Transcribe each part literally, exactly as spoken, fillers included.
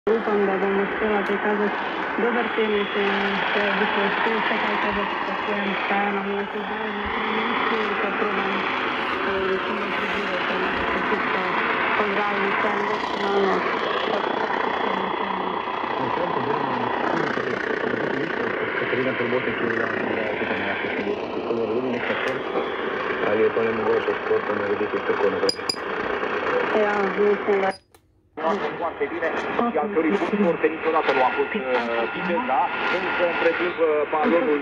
Upam, da bom uspela prikazati dobar tenis i sve više uspjeha kao kada pokujem stajano u nekoj zajedno trenutku i kad probam recimo preživjeti nekako čisto pozdravljam sve maksimalno. Katarina Trbotek je bila tukaj nekako tako naredili nekaj sport, ali je to ne mogoče sportom narediti tako naprej? Ja, mislim da foarte bine și actorii bun sport niciodată nu a fost viteza, însă între timp balonul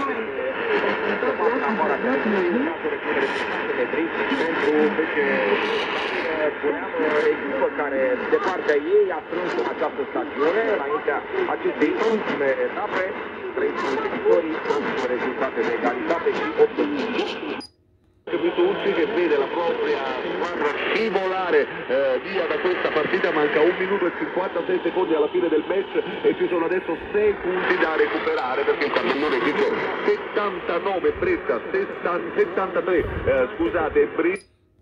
în afara terenului urmează reținere de șase metri pentru ce spuneam, echipă care de partea ei a strâns în această stațiune înaintea acestei ultime etape, trei competitori, ultime rezultate de egalitate și opt Tucci che vede la propria squadra scivolare eh, via da questa partita, manca un minuto e cinquantasei secondi alla fine del match e ci sono adesso sei punti da recuperare perché il pallone dice settantanove Brescia, settantatré eh, scusate Brescia.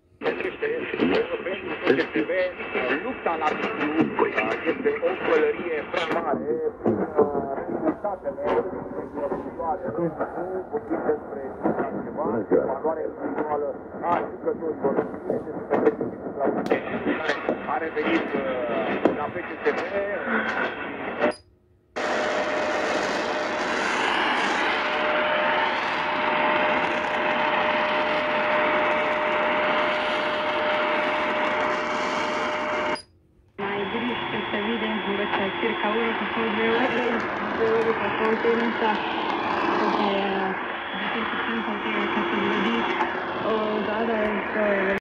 Lupta la titlu este o pălărie prea mare rezultatele puțin despre valoare individuală a jucătorilor a revenit la P C S B. Mai driște se vide invece circa ora cu fost due ore, due ore pe continența, perché di questo tempo che si vede, o da da